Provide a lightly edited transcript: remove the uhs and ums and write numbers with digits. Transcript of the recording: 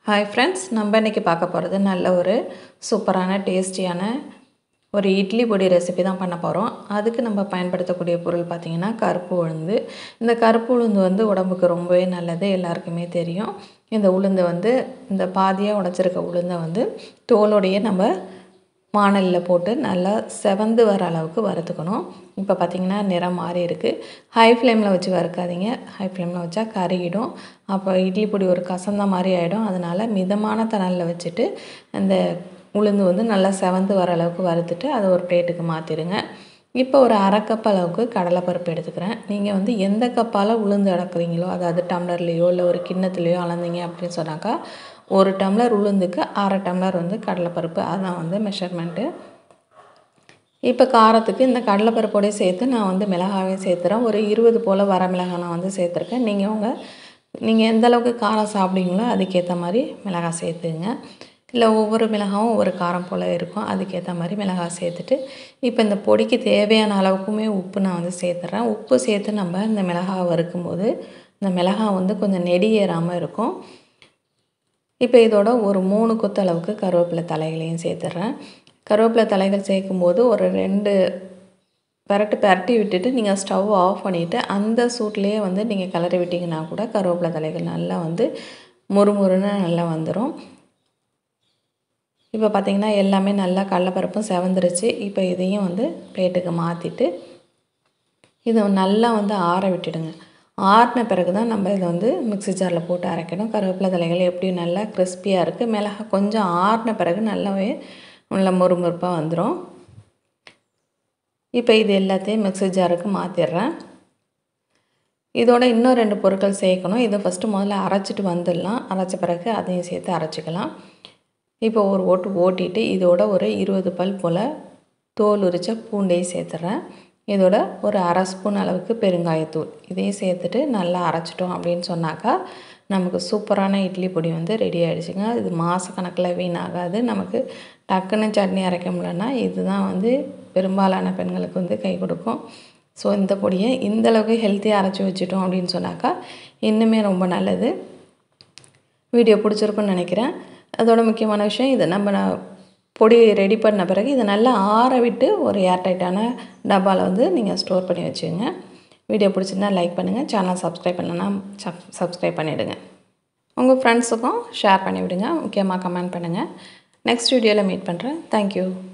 Hi friends, நம்ம இன்றைக்கி பார்க்க போகிறது நல்ல ஒரு சூப்பரான டேஸ்டியான ஒரு இட்லி பொடி ரெசிபி தான் பண்ண போகிறோம். அதுக்கு நம்ம பயன்படுத்தக்கூடிய பொருள் பார்த்திங்கன்னா கருப்பு உளுந்து. இந்த கருப்பு உளுந்து வந்து உடம்புக்கு ரொம்பவே நல்லது, எல்லாருக்குமே தெரியும். இந்த உளுந்து வந்து இந்த பாதியாக உடைச்சிருக்க உளுந்தை வந்து தோலோடையே நம்ம வாணலியில் போட்டு நல்லா செவந்து வர அளவுக்கு வறுத்துக்கணும். இப்போ பார்த்திங்கன்னா நிறம் மாறி இருக்குது. ஹை ஃப்ளேமில் வச்சு வறுக்காதீங்க, ஹை ஃப்ளேமில் வச்சா கருகிடும். அப்போ இட்லி பொடி ஒரு கசந்த மாதிரி ஆகிடும். அதனால் மிதமான தணலில் வச்சுட்டு அந்த உளுந்து வந்து நல்லா செவந்து வர அளவுக்கு வறுத்துட்டு அதை ஒரு பிளேட்டுக்கு மாற்றிடுங்க. இப்போ ஒரு அரை கப் அளவுக்கு கடலைப்பருப்பு எடுத்துக்கிறேன். நீங்கள் வந்து எந்த கப்பால் உளுந்து அளக்குறீங்களோ, அதாவது டம்ளர்லேயோ இல்லை ஒரு கிண்ணத்துலேயோ அளந்தீங்க அப்படின்னு சொன்னாக்கா, ஒரு டம்ளர் உளுந்துக்கு அரை டம்ளர் வந்து கடலைப்பருப்பு, அதுதான் வந்து மெஷர்மெண்ட்டு. இப்போ காரத்துக்கு இந்த கடலைப்பருப்போடய சேர்த்து நான் வந்து மிளகாயும் சேர்த்துறேன். ஒரு 20 போல் வர மிளகாய் நான் வந்து சேர்த்துருக்கேன். நீங்கள் எந்த அளவுக்கு காரம் சாப்பிடுவீங்களோ அதுக்கேற்ற மாதிரி மிளகாய் சேர்த்துங்க. இல்லை ஒவ்வொரு மிளகாயும் ஒவ்வொரு காரம் போல் இருக்கும், அதுக்கேற்ற மாதிரி மிளகாய் சேர்த்துட்டு இப்போ இந்த பொடிக்கு தேவையான அளவுக்குமே உப்பு நான் வந்து சேர்த்துறேன். உப்பு சேர்த்து நம்ம இந்த மிளகாய் வறுக்கும்போது இந்த மிளகாய் வந்து கொஞ்சம் நெடி ஏறாமல் இருக்கும். இப்போ இதோட ஒரு 3 கொத்து அளவுக்கு கருவேப்பிலை தலைகளையும் சேர்த்துட்றேன். கருவேப்பிலை தலைகள் சேர்க்கும்போது ஒரு 2 பரட்டி விட்டுட்டு நீங்கள் ஸ்டவ் ஆஃப் பண்ணிவிட்டு அந்த சூட்லேயே வந்து நீங்கள் கிளறி விட்டிங்கன்னா கூட கருவேப்பிலை தலைகள் நல்லா வந்து முறுமுறுன்னு நல்லா வந்துடும். இப்போ பார்த்திங்கன்னா எல்லாமே நல்லா கடலைப்பருப்பும் செவந்துருச்சு. இப்போ இதையும் வந்து பிளேட்டுக்கு மாற்றிட்டு இதை நல்லா வந்து ஆற விட்டுடுங்க. ஆறின பிறகு தான் நம்ம இதை வந்து மிக்ஸி ஜாரில் போட்டு அரைக்கணும். கருவேப்பிலை தலைகள் எப்படியும் நல்லா கிறிஸ்பியாக இருக்குது. மிளகாய் கொஞ்சம் ஆறின பிறகு நல்லாவே நல்லா முறுமுறுப்பாக வந்துடும். இப்போ இது எல்லாத்தையும் மிக்ஸி ஜாருக்கு மாற்றிடுறேன். இதோட இன்னும் 2 பொருட்கள் சேர்க்கணும். இதை முதல்ல அரைச்சிட்டு வந்துடலாம். அரைச்ச பிறகு அதையும் சேர்த்து அரைச்சிக்கலாம். இப்போ ஒரு ஓட்டு ஓட்டிட்டு இதோட ஒரு 20 பல் போல் தோல் உரித்த பூண்டையும் சேர்த்துறேன். இதோட ஒரு அரை ஸ்பூன் அளவுக்கு பெருங்காயத்தூள் இதையும் சேர்த்துட்டு நல்லா அரைச்சிட்டோம் அப்படின்னு சொன்னாக்கா நமக்கு சூப்பரான இட்லி பொடி வந்து ரெடி ஆகிடுச்சுங்க. இது மாதக்கணக்கில் வீணாகாது. நமக்கு டக்குன்னு சட்னி அரைக்க முடியலன்னா இதுதான் வந்து பெரும்பாலான பெண்களுக்கு வந்து கை கொடுக்கும். ஸோ இந்த பொடியை இந்தளவுக்கு ஹெல்த்தியாக அரைச்சி வச்சுட்டோம் அப்படின்னு சொன்னாக்கா இன்னுமே ரொம்ப நல்லது. வீடியோ பிடிச்சிருக்குன்னு நினைக்கிறேன். அதோட முக்கியமான விஷயம், இதை நம்ம பொடி ரெடி பண்ண பிறகு இதை நல்லா ஆற விட்டு ஒரு ஏர்டைட்டான டப்பாவில் வந்து நீங்கள் ஸ்டோர் பண்ணி வச்சுங்க. வீடியோ பிடிச்சிருந்தால் லைக் பண்ணுங்கள். சேனல் சப்ஸ்கிரைப் பண்ணலன்னா சப்ஸ்கிரைப் பண்ணிவிடுங்க. உங்கள் ஃப்ரெண்ட்ஸுக்கும் ஷேர் பண்ணிவிடுங்க. முக்கியமாக கமெண்ட் பண்ணுங்கள். நெக்ஸ்ட் வீடியோவில் மீட் பண்ணுறேன். தேங்க்யூ.